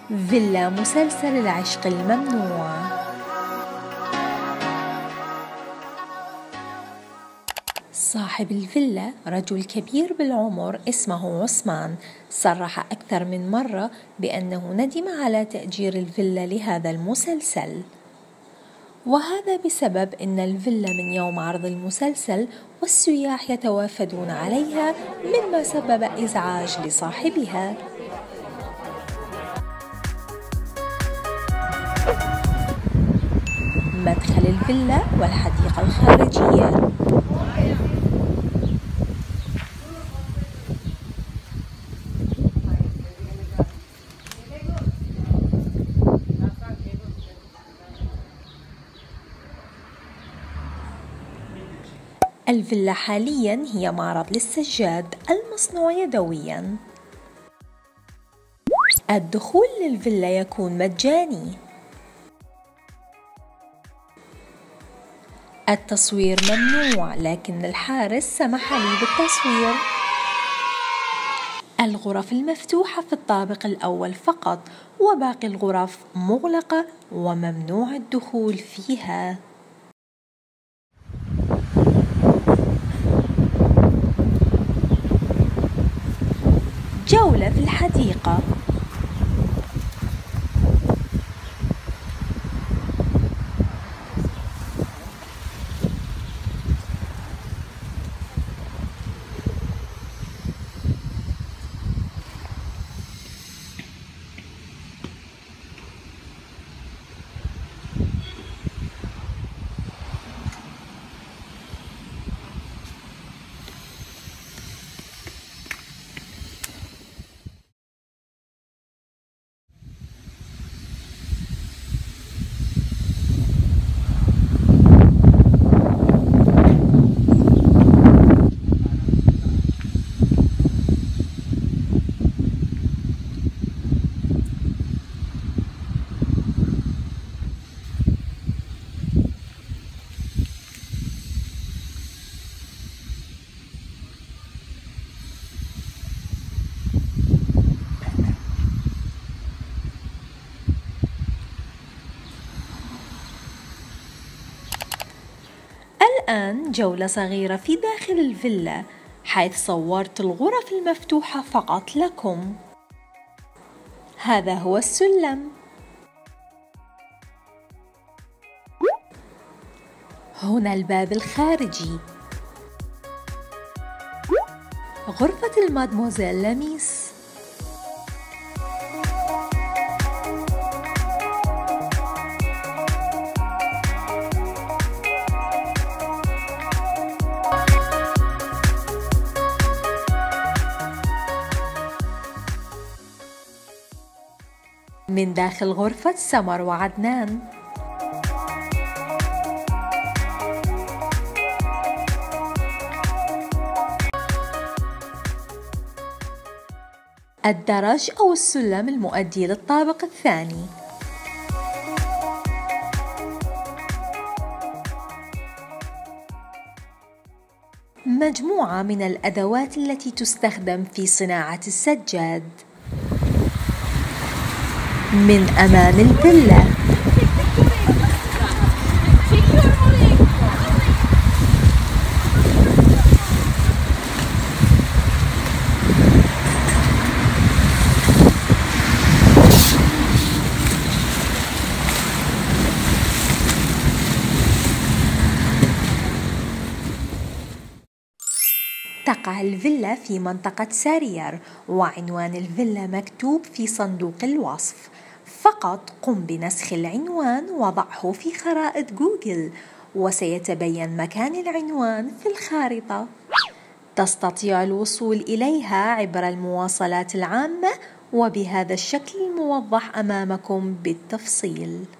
فيلا مسلسل العشق الممنوع. صاحب الفيلا رجل كبير بالعمر اسمه عثمان، صرح أكثر من مرة بأنه ندم على تأجير الفيلا لهذا المسلسل، وهذا بسبب أن الفيلا من يوم عرض المسلسل والسياح يتوافدون عليها، مما سبب إزعاج لصاحبها. مدخل الفيلا والحديقة الخارجية. الفيلا حالياً هي معرض للسجاد المصنوع يدوياً. الدخول للفيلا يكون مجاني. التصوير ممنوع، لكن الحارس سمح لي بالتصوير. الغرف المفتوحة في الطابق الأول فقط، وباقي الغرف مغلقة وممنوع الدخول فيها. جولة في الحديقة. الآن جولة صغيرة في داخل الفيلا، حيث صورت الغرف المفتوحة فقط لكم. هذا هو السلم. هنا الباب الخارجي. غرفة المادموزيل لميس. من داخل غرفة سمر وعدنان. الدرج أو السلم المؤدي للطابق الثاني. مجموعة من الأدوات التي تستخدم في صناعة السجاد. من أمام الفيلا. تقع الفيلا في منطقة سارير، وعنوان الفيلا مكتوب في صندوق الوصف. فقط قم بنسخ العنوان وضعه في خرائط جوجل، وسيتبين مكان العنوان في الخارطة. تستطيع الوصول إليها عبر المواصلات العامة، وبهذا الشكل الموضح أمامكم بالتفصيل.